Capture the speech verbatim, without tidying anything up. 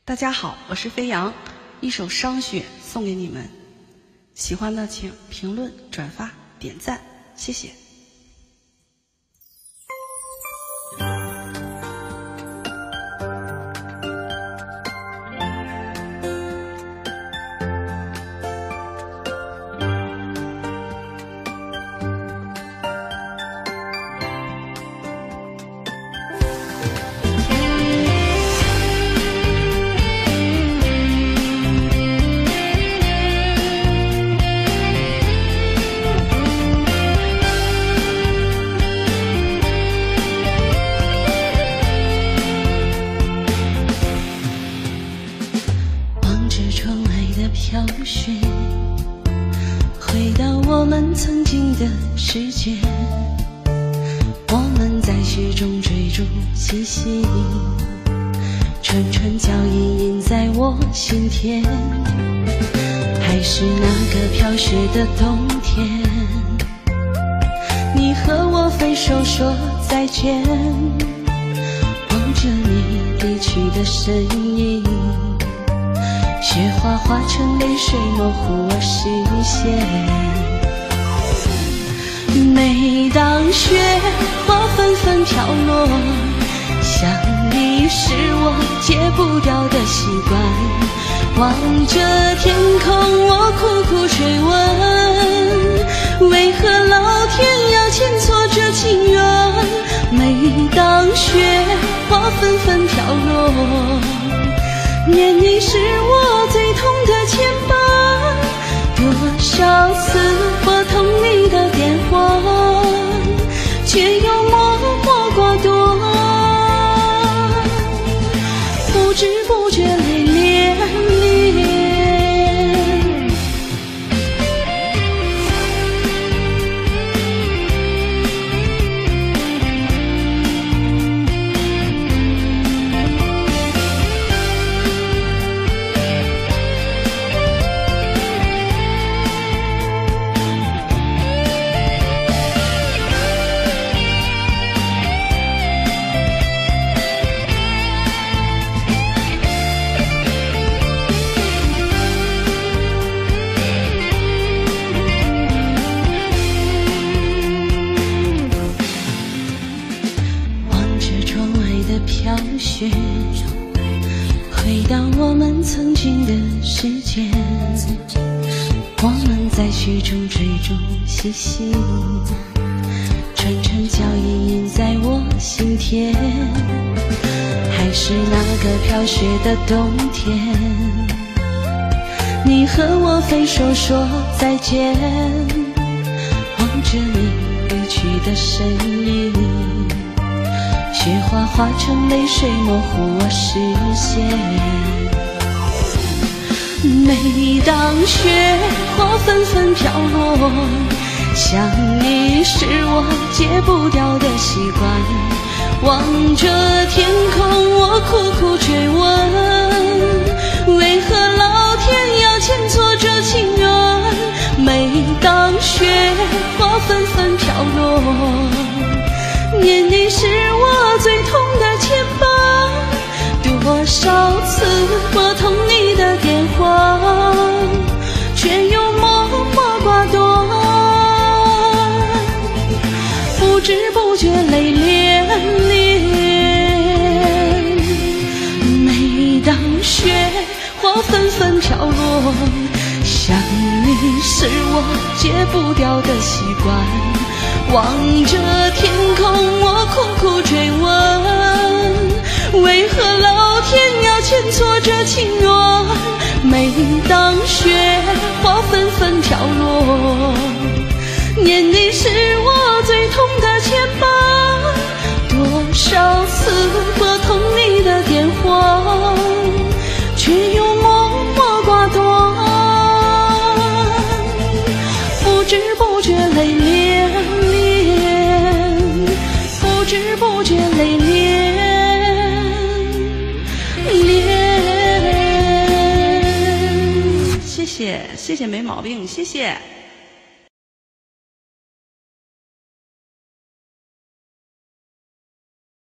大家好，我是飞扬，一首《伤雪》送给你们，喜欢的请评论、转发、点赞，谢谢。飘雪，回到我们曾经的世界，我们在雪中追逐嬉戏，串串脚印印在我心田，还是那个飘雪的冬天，你和我挥手说再见，望着你离去的身影，雪花化成泪水模糊我视线，每当雪花纷纷飘落，想你是我戒不掉的习惯，望着天空我苦苦追问，为何老天要牵错这情缘，每当雪花纷纷飘落，念你是我最痛的牵绊，多少次拨通你的电话，却又默默挂断，不知不觉泪涟涟。飘雪，回到我们曾经的世界，我们在雪中追逐嬉戏，串串脚印印在我心田，还是那个飘雪的冬天，你和我挥手说再见，望着你离去的身影，雪花化成泪水模糊我视线，每当雪花纷纷飘落，想你是我戒不掉的习惯，望着天空我苦苦追问，为何老天要牵错这情缘，每当雪花纷纷飘落，念你是我最痛的牵绊，多少次拨通你的电话，却又默默挂断，不知不觉泪涟涟。每当雪花纷纷飘落，想你是我戒不掉的习惯，望着天空我苦苦追问，为何老天要牵错这情缘，每当雪花纷纷飘落，念你是我最痛的牵绊，多少次拨通你的电话，却又默默挂断，不知不觉泪涟涟，不知不觉泪涟涟。谢谢，谢谢没毛病，谢谢。